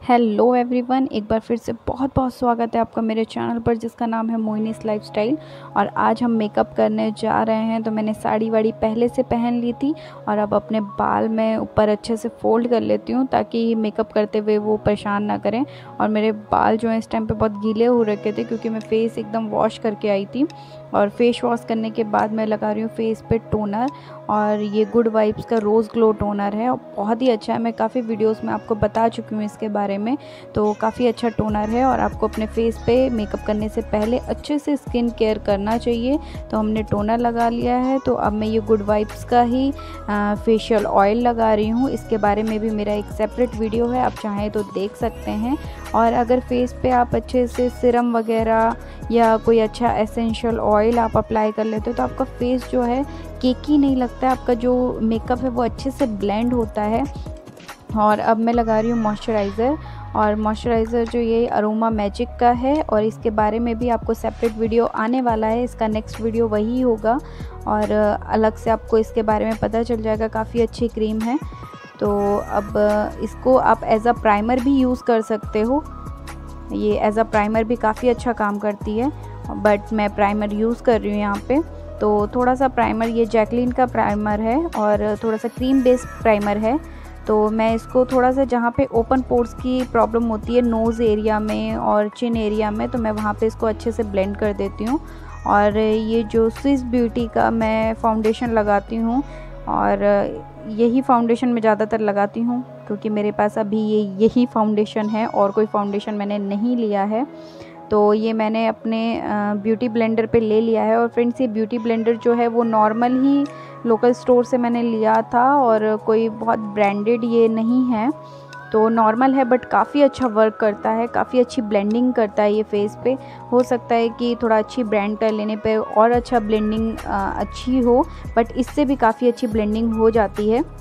Hello everyone, एक बार फिर से बहुत बहुत स्वागत है आपका मेरे चैनल पर जिसका नाम है मोइनीस लाइफस्टाइल। और आज हम मेकअप करने जा रहे हैं। तो मैंने साड़ी वाड़ी पहले से पहन ली थी और अब अपने बाल मैं ऊपर अच्छे से फोल्ड कर लेती हूँ ताकि मेकअप करते हुए वो परेशान ना करें। और मेरे बाल जो हैं इस टाइम पे बहुत गीले हो रखे थे क्योंकि मैं फेस एकदम वॉश करके आई थी। और फेस वॉश करने के बाद मैं लगा रही हूँ फेस पे टोनर, और ये गुड वाइब्स का रोज़ ग्लो टोनर है और बहुत ही अच्छा है। मैं काफ़ी वीडियोस में आपको बता चुकी हूँ इसके बारे में। तो काफ़ी अच्छा टोनर है और आपको अपने फेस पे मेकअप करने से पहले अच्छे से स्किन केयर करना चाहिए। तो हमने टोनर लगा लिया है, तो अब मैं ये गुड वाइब्स का ही फेशियल ऑयल लगा रही हूँ। इसके बारे में भी मेरा एक सेपरेट वीडियो है, आप चाहें तो देख सकते हैं। और अगर फेस पे आप अच्छे से सिरम वगैरह या कोई अच्छा एसेंशियल ऑयल आप अप्लाई कर लेते हो तो आपका फेस जो है केकी नहीं लगता है, आपका जो मेकअप है वो अच्छे से ब्लेंड होता है। और अब मैं लगा रही हूँ मॉइस्चराइज़र, और मॉइस्चराइज़र जो ये अरोमा मैजिक का है और इसके बारे में भी आपको सेपरेट वीडियो आने वाला है। इसका नेक्स्ट वीडियो वही होगा और अलग से आपको इसके बारे में पता चल जाएगा। काफ़ी अच्छी क्रीम है। तो अब इसको आप एज अ प्राइमर भी यूज़ कर सकते हो। ये एज अ प्राइमर भी काफ़ी अच्छा काम करती है, बट मैं प्राइमर यूज़ कर रही हूँ यहाँ पे। तो थोड़ा सा प्राइमर, ये जैकलिन का प्राइमर है और थोड़ा सा क्रीम बेस्ड प्राइमर है। तो मैं इसको थोड़ा सा जहाँ पे ओपन पोर्स की प्रॉब्लम होती है नोज़ एरिया में और चिन एरिया में, तो मैं वहाँ पे इसको अच्छे से ब्लेंड कर देती हूँ। और ये जो स्विस ब्यूटी का मैं फाउंडेशन लगाती हूँ, और यही फाउंडेशन मैं ज़्यादातर लगाती हूँ क्योंकि मेरे पास अभी यही फाउंडेशन है और कोई फाउंडेशन मैंने नहीं लिया है। तो ये मैंने अपने ब्यूटी ब्लेंडर पे ले लिया है। और फ्रेंड्स, ये ब्यूटी ब्लेंडर जो है वो नॉर्मल ही लोकल स्टोर से मैंने लिया था और कोई बहुत ब्रांडेड ये नहीं है। तो नॉर्मल है बट काफ़ी अच्छा वर्क करता है, काफ़ी अच्छी ब्लेंडिंग करता है ये फेस पे। हो सकता है कि थोड़ा अच्छी ब्रांड का लेने पे और अच्छा ब्लेंडिंग अच्छी हो, बट इससे भी काफ़ी अच्छी ब्लेंडिंग हो जाती है।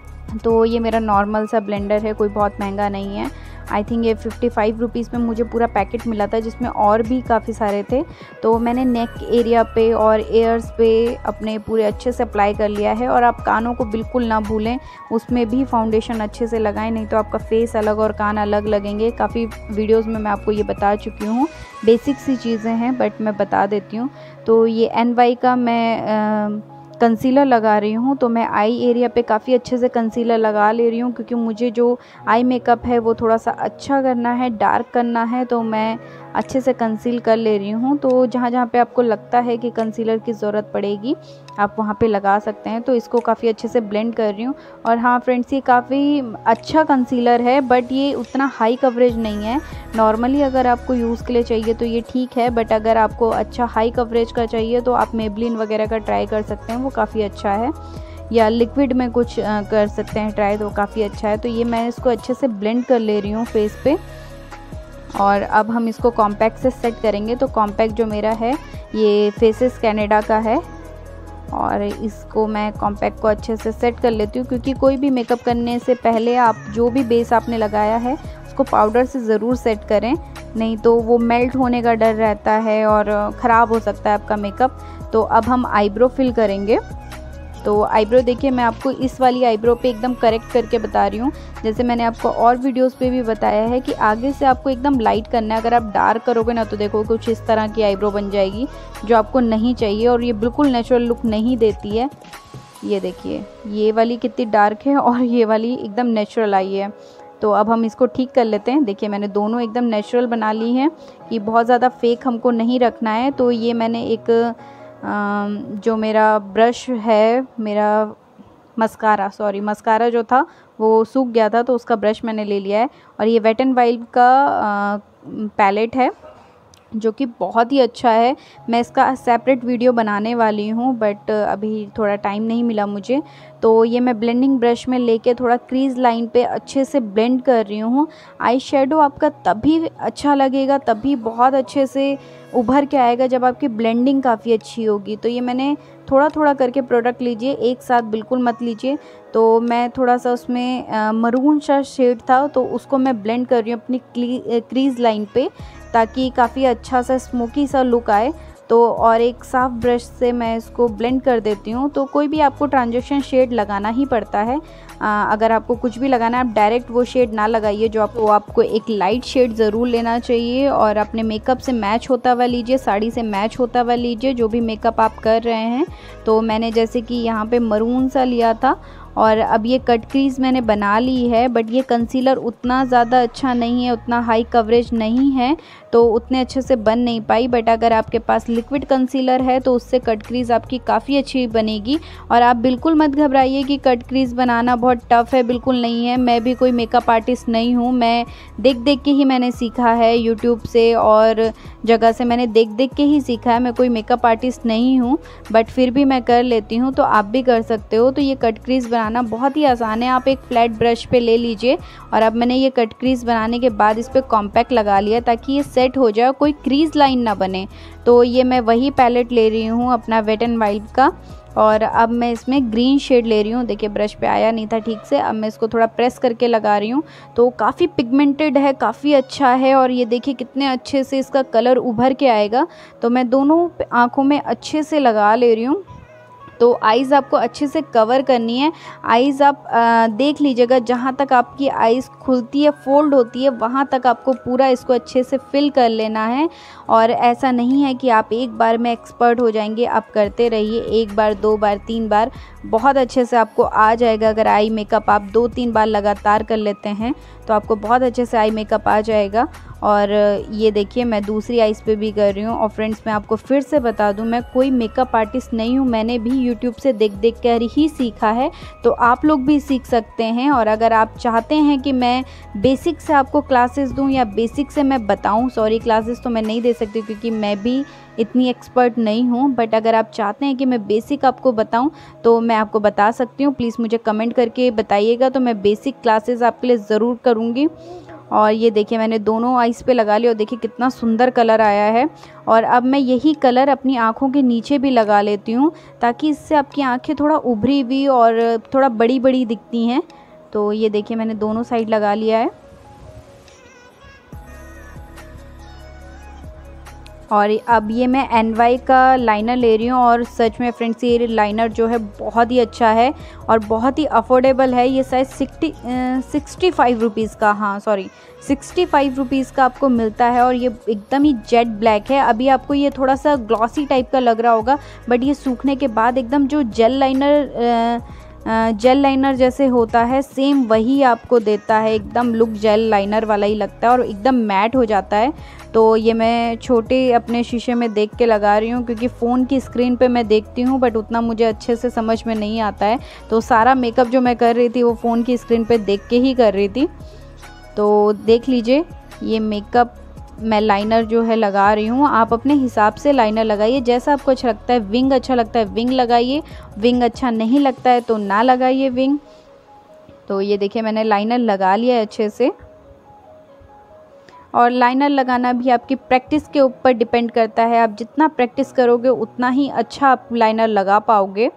तो ये मेरा नॉर्मल सा ब्लेंडर है, कोई बहुत महंगा नहीं है। आई थिंक ये 55 रुपीज़ में मुझे पूरा पैकेट मिला था जिसमें और भी काफ़ी सारे थे। तो मैंने नेक एरिया पे और एयर्स पे अपने पूरे अच्छे से अप्लाई कर लिया है। और आप कानों को बिल्कुल ना भूलें, उसमें भी फाउंडेशन अच्छे से लगाएं, नहीं तो आपका फेस अलग और कान अलग लगेंगे। काफ़ी वीडियोज़ में मैं आपको ये बता चुकी हूँ, बेसिक सी चीज़ें हैं बट मैं बता देती हूँ। तो ये NY का मैं कंसीलर लगा रही हूँ। तो मैं आई एरिया पे काफ़ी अच्छे से कंसीलर लगा ले रही हूँ क्योंकि मुझे जो आई मेकअप है वो थोड़ा सा अच्छा करना है, डार्क करना है, तो मैं अच्छे से कंसील कर ले रही हूँ। तो जहाँ जहाँ पे आपको लगता है कि कंसीलर की ज़रूरत पड़ेगी आप वहाँ पे लगा सकते हैं। तो इसको काफ़ी अच्छे से ब्लेंड कर रही हूँ। और हाँ फ्रेंड्स, ये काफ़ी अच्छा कंसीलर है बट ये उतना हाई कवरेज नहीं है। नॉर्मली अगर आपको यूज़ के लिए चाहिए तो ये ठीक है, बट अगर आपको अच्छा हाई कवरेज का चाहिए तो आप मेबलिन वगैरह का ट्राई कर सकते हैं, वो काफ़ी अच्छा है। या लिक्विड में कुछ कर सकते हैं ट्राई, तो काफ़ी अच्छा है। तो ये मैं इसको अच्छे से ब्लेंड कर ले रही हूँ फेस पे। और अब हम इसको कॉम्पैक्ट से सेट करेंगे। तो कॉम्पैक्ट जो मेरा है ये फेसेस कनाडा का है और इसको मैं कॉम्पैक्ट को अच्छे से सेट कर लेती हूँ क्योंकि कोई भी मेकअप करने से पहले आप जो भी बेस आपने लगाया है उसको पाउडर से ज़रूर सेट करें, नहीं तो वो मेल्ट होने का डर रहता है और ख़राब हो सकता है आपका मेकअप। तो अब हम आईब्रो फिल करेंगे। तो आईब्रो देखिए, मैं आपको इस वाली आईब्रो पे एकदम करेक्ट करके बता रही हूँ। जैसे मैंने आपको और वीडियोस पे भी बताया है कि आगे से आपको एकदम लाइट करना है। अगर आप डार्क करोगे ना तो देखो कुछ इस तरह की आईब्रो बन जाएगी जो आपको नहीं चाहिए और ये बिल्कुल नेचुरल लुक नहीं देती है। ये देखिए, ये वाली कितनी डार्क है और ये वाली एकदम नेचुरल आई है। तो अब हम इसको ठीक कर लेते हैं। देखिए, मैंने दोनों एकदम नेचुरल बना ली हैं कि बहुत ज़्यादा फेक हमको नहीं रखना है। तो ये मैंने एक जो मेरा ब्रश है, मेरा मस्कारा जो था वो सूख गया था तो उसका ब्रश मैंने ले लिया है। और ये वेट एंड वाइल्ड का पैलेट है जो कि बहुत ही अच्छा है। मैं इसका सेपरेट वीडियो बनाने वाली हूँ बट अभी थोड़ा टाइम नहीं मिला मुझे। तो ये मैं ब्लेंडिंग ब्रश में लेके थोड़ा क्रीज लाइन पे अच्छे से ब्लेंड कर रही हूँ। आई शेडो आपका तभी अच्छा लगेगा, तभी बहुत अच्छे से उभर के आएगा जब आपकी ब्लेंडिंग काफ़ी अच्छी होगी। तो ये मैंने थोड़ा थोड़ा करके प्रोडक्ट लीजिए, एक साथ बिल्कुल मत लीजिए। तो मैं थोड़ा सा उसमें मरून सा शेड था तो उसको मैं ब्लेंड कर रही हूँ अपनी क्रीज लाइन पे ताकि काफ़ी अच्छा सा स्मोकी सा लुक आए। तो और एक साफ़ ब्रश से मैं इसको ब्लेंड कर देती हूँ। तो कोई भी आपको ट्रांजिशन शेड लगाना ही पड़ता है। अगर आपको कुछ भी लगाना है आप डायरेक्ट वो शेड ना लगाइए, जो आपको एक लाइट शेड ज़रूर लेना चाहिए और अपने मेकअप से मैच होता हुआ लीजिए, साड़ी से मैच होता हुआ लीजिए, जो भी मेकअप आप कर रहे हैं। तो मैंने जैसे कि यहाँ पे मरून सा लिया था और अब ये कट क्रीज़ मैंने बना ली है, बट ये कंसीलर उतना ज़्यादा अच्छा नहीं है, उतना हाई कवरेज नहीं है, तो उतने अच्छे से बन नहीं पाई। बट अगर आपके पास लिक्विड कंसीलर है तो उससे कट क्रीज़ आपकी काफ़ी अच्छी बनेगी। और आप बिल्कुल मत घबराइए कि कट क्रीज़ बनाना बहुत टफ़ है, बिल्कुल नहीं है। मैं भी कोई मेकअप आर्टिस्ट नहीं हूँ, मैं देख देख के ही मैंने सीखा है, यूट्यूब से और जगह से मैंने देख देख के ही सीखा है। मैं कोई मेकअप आर्टिस्ट नहीं हूँ, बट फिर भी मैं कर लेती हूँ, तो आप भी कर सकते हो। तो ये कट क्रीज़ बनाना बहुत ही आसान है। आप एक फ्लैट ब्रश पे ले लीजिए और अब मैंने ये कट क्रीज़ बनाने के बाद इस पर कॉम्पैक्ट लगा लिया ताकि ये सेट हो जाए, कोई क्रीज़ लाइन ना बने। तो ये मैं वही पैलेट ले रही हूँ अपना वेट एंड वाइल्ड का, और अब मैं इसमें ग्रीन शेड ले रही हूँ। देखिए ब्रश पे आया नहीं था ठीक से, अब मैं इसको थोड़ा प्रेस करके लगा रही हूँ। तो काफ़ी पिगमेंटेड है, काफ़ी अच्छा है, और ये देखिए कितने अच्छे से इसका कलर उभर के आएगा। तो मैं दोनों आँखों में अच्छे से लगा ले रही हूँ। तो आइज़ आपको अच्छे से कवर करनी है। आइज़ आप देख लीजिएगा, जहाँ तक आपकी आइज़ खुलती है, फोल्ड होती है, वहाँ तक आपको पूरा इसको अच्छे से फिल कर लेना है। और ऐसा नहीं है कि आप एक बार में एक्सपर्ट हो जाएंगे, आप करते रहिए, 1 बार 2 बार 3 बार बहुत अच्छे से आपको आ जाएगा। अगर आई मेकअप आप 2-3 बार लगातार कर लेते हैं तो आपको बहुत अच्छे से आई मेकअप आ जाएगा। और ये देखिए मैं दूसरी आइज़ पे भी कर रही हूँ। और फ्रेंड्स मैं आपको फिर से बता दूँ, मैं कोई मेकअप आर्टिस्ट नहीं हूँ, मैंने भी यूट्यूब से देख देख कर ही सीखा है, तो आप लोग भी सीख सकते हैं। और अगर आप चाहते हैं कि मैं बेसिक से आपको क्लासेस दूँ या बेसिक से मैं बताऊँ, सॉरी क्लासेस तो मैं नहीं दे सकती क्योंकि मैं भी इतनी एक्सपर्ट नहीं हूँ, बट अगर आप चाहते हैं कि मैं बेसिक आपको बताऊँ तो मैं आपको बता सकती हूँ। प्लीज़ मुझे कमेंट करके बताइएगा, तो मैं बेसिक क्लासेस आपके लिए ज़रूर करूँगी। और ये देखिए मैंने दोनों आइज़ पे लगा लिया और देखिए कितना सुंदर कलर आया है। और अब मैं यही कलर अपनी आँखों के नीचे भी लगा लेती हूँ ताकि इससे आपकी आँखें थोड़ा उभरी हुई और थोड़ा बड़ी बड़ी दिखती हैं। तो ये देखिए मैंने दोनों साइड लगा लिया है। और अब ये मैं NY का लाइनर ले रही हूँ, और सच में फ्रेंड्स ये लाइनर जो है बहुत ही अच्छा है और बहुत ही अफोर्डेबल है। ये शायद 65 रुपीज़ का, हाँ सॉरी 65 रुपीज़ का आपको मिलता है। और ये एकदम ही जेट ब्लैक है। अभी आपको ये थोड़ा सा ग्लॉसी टाइप का लग रहा होगा, बट ये सूखने के बाद एकदम जो जेल लाइनर जैसे होता है, सेम वही आपको देता है। एकदम लुक जेल लाइनर वाला ही लगता है और एकदम मैट हो जाता है। तो ये मैं छोटे अपने शीशे में देख के लगा रही हूँ क्योंकि फ़ोन की स्क्रीन पे मैं देखती हूँ, बट उतना मुझे अच्छे से समझ में नहीं आता है। तो सारा मेकअप जो मैं कर रही थी वो फ़ोन की स्क्रीन पे देख के ही कर रही थी। तो देख लीजिए ये मेकअप मैं लाइनर जो है लगा रही हूँ। आप अपने हिसाब से लाइनर लगाइए, जैसा आपको अच्छा लगता है। विंग अच्छा लगता है विंग लगाइए, विंग अच्छा नहीं लगता है तो ना लगाइए विंग। तो ये देखिए मैंने लाइनर लगा लिया है अच्छे से। और लाइनर लगाना भी आपकी प्रैक्टिस के ऊपर डिपेंड करता है। आप जितना प्रैक्टिस करोगे उतना ही अच्छा आप लाइनर लगा पाओगे।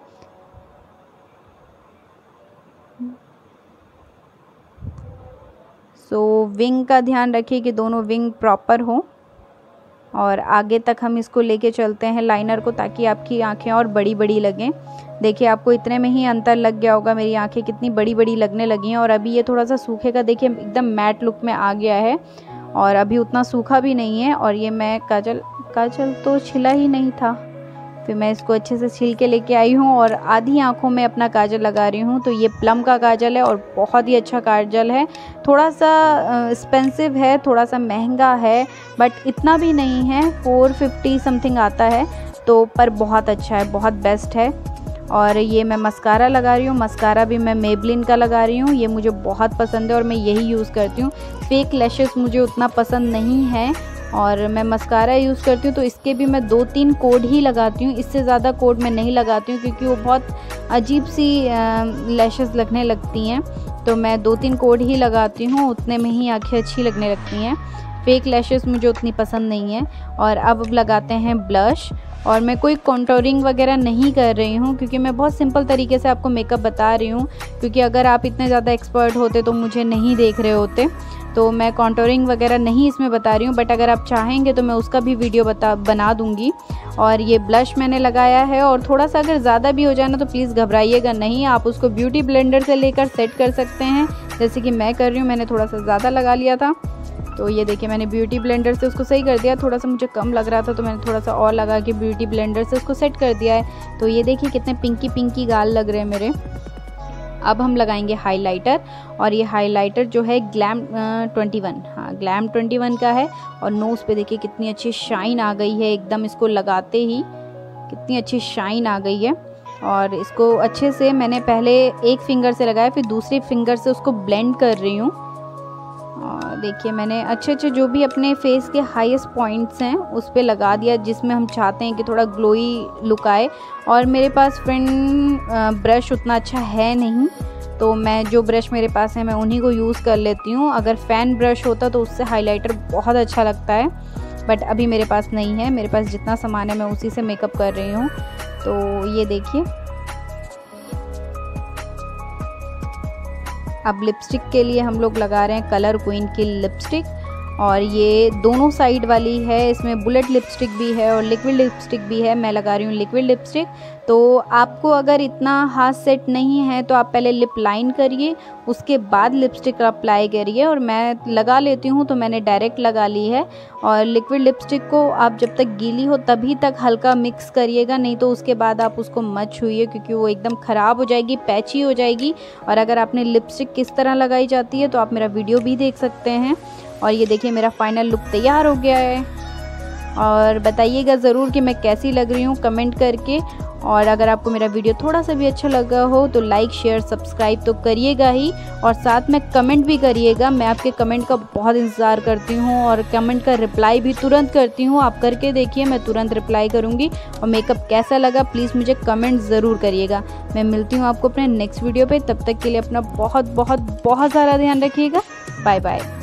सो विंग का ध्यान रखिए कि दोनों विंग प्रॉपर हो। और आगे तक हम इसको लेके चलते हैं लाइनर को, ताकि आपकी आंखें और बड़ी बड़ी लगें। देखिए आपको इतने में ही अंतर लग गया होगा, मेरी आंखें कितनी बड़ी बड़ी लगने लगी हैं। और अभी ये थोड़ा सा सूखेगा, देखिए एकदम मैट लुक में आ गया है और अभी उतना सूखा भी नहीं है। और ये मैं काजल तो छिला ही नहीं था, फिर मैं इसको अच्छे से छील के लेके आई हूँ और आधी आंखों में अपना काजल लगा रही हूँ। तो ये प्लम का काजल है और बहुत ही अच्छा काजल है। थोड़ा सा एक्सपेंसिव है, थोड़ा सा महंगा है, बट इतना भी नहीं है, 450 समथिंग आता है। तो पर बहुत अच्छा है, बहुत बेस्ट है। और ये मैं मस्कारा लगा रही हूँ। मस्कारा भी मैं मेबलिन का लगा रही हूँ, ये मुझे बहुत पसंद है और मैं यही यूज़ करती हूँ। फेक लैशेस मुझे उतना पसंद नहीं है और मैं मस्कारा यूज़ करती हूँ। तो इसके भी मैं 2-3 कोड ही लगाती हूँ, इससे ज़्यादा कोड मैं नहीं लगाती हूँ क्योंकि वो बहुत अजीब सी लैशेस लगने लगती हैं। तो मैं 2-3 कोड ही लगाती हूँ, उतने में ही आँखें अच्छी लगने लगती हैं। फेक लैशेस मुझे उतनी पसंद नहीं है। और अब लगाते हैं ब्लश। और मैं कोई कॉन्टोरिंग वगैरह नहीं कर रही हूँ क्योंकि मैं बहुत सिंपल तरीके से आपको मेकअप बता रही हूँ, क्योंकि अगर आप इतने ज़्यादा एक्सपर्ट होते तो मुझे नहीं देख रहे होते। तो मैं कॉन्टोरिंग वगैरह नहीं इसमें बता रही हूँ, बट अगर आप चाहेंगे तो मैं उसका भी वीडियो बना दूँगी। और ये ब्लश मैंने लगाया है, और थोड़ा सा अगर ज़्यादा भी हो जाए ना तो प्लीज़ घबराइएगा नहीं, आप उसको ब्यूटी ब्लेंडर से लेकर सेट कर सकते हैं, जैसे कि मैं कर रही हूँ। मैंने थोड़ा सा ज़्यादा लगा लिया था, तो ये देखिए मैंने ब्यूटी ब्लेंडर से उसको सही कर दिया। थोड़ा सा मुझे कम लग रहा था तो मैंने थोड़ा सा और लगा के ब्यूटी ब्लेंडर से उसको सेट कर दिया है। तो ये देखिए कितने पिंकी पिंकी गाल लग रहे हैं मेरे। अब हम लगाएंगे हाइलाइटर, और ये हाइलाइटर जो है ग्लैम 21, हाँ ग्लैम 21 का है। और नोज़ पे देखिए कितनी अच्छी शाइन आ गई है, एकदम इसको लगाते ही कितनी अच्छी शाइन आ गई है। और इसको अच्छे से मैंने पहले एक फिंगर से लगाया, फिर दूसरी फिंगर से उसको ब्लेंड कर रही हूँ। देखिए मैंने अच्छे जो भी अपने फेस के हाईएस्ट पॉइंट्स हैं उस पे लगा दिया, जिसमें हम चाहते हैं कि थोड़ा ग्लोई लुक आए। और मेरे पास फ्रेंड ब्रश उतना अच्छा है नहीं, तो मैं जो ब्रश मेरे पास है मैं उन्हीं को यूज़ कर लेती हूँ। अगर फ़ैन ब्रश होता तो उससे हाइलाइटर बहुत अच्छा लगता है, बट अभी मेरे पास नहीं है। मेरे पास जितना सामान है मैं उसी से मेकअप कर रही हूँ। तो ये देखिए, अब लिपस्टिक के लिए हम लोग लगा रहे हैं कलर क्वीन की लिपस्टिक, और ये दोनों साइड वाली है। इसमें बुलेट लिपस्टिक भी है और लिक्विड लिपस्टिक भी है। मैं लगा रही हूँ लिक्विड लिपस्टिक। तो आपको अगर इतना हाथ सेट नहीं है तो आप पहले लिप लाइन करिए, उसके बाद लिपस्टिक अप्लाई करिए। और मैं लगा लेती हूँ तो मैंने डायरेक्ट लगा ली है। और लिक्विड लिपस्टिक को आप जब तक गीली हो तभी तक हल्का मिक्स करिएगा, नहीं तो उसके बाद आप उसको मत छूइए, क्योंकि वो एकदम ख़राब हो जाएगी, पैची हो जाएगी। और अगर आपने लिपस्टिक किस तरह लगाई जाती है तो आप मेरा वीडियो भी देख सकते हैं। और ये देखिए मेरा फाइनल लुक तैयार हो गया है। और बताइएगा ज़रूर कि मैं कैसी लग रही हूँ कमेंट करके। और अगर आपको मेरा वीडियो थोड़ा सा भी अच्छा लगा हो तो लाइक शेयर सब्सक्राइब तो करिएगा ही, और साथ में कमेंट भी करिएगा। मैं आपके कमेंट का बहुत इंतज़ार करती हूँ, और कमेंट का रिप्लाई भी तुरंत करती हूँ। आप करके देखिए, मैं तुरंत रिप्लाई करूँगी। और मेकअप कैसा लगा प्लीज़ मुझे कमेंट ज़रूर करिएगा। मैं मिलती हूँ आपको अपने नेक्स्ट वीडियो पर, तब तक के लिए अपना बहुत बहुत बहुत सारा ध्यान रखिएगा। Bye bye.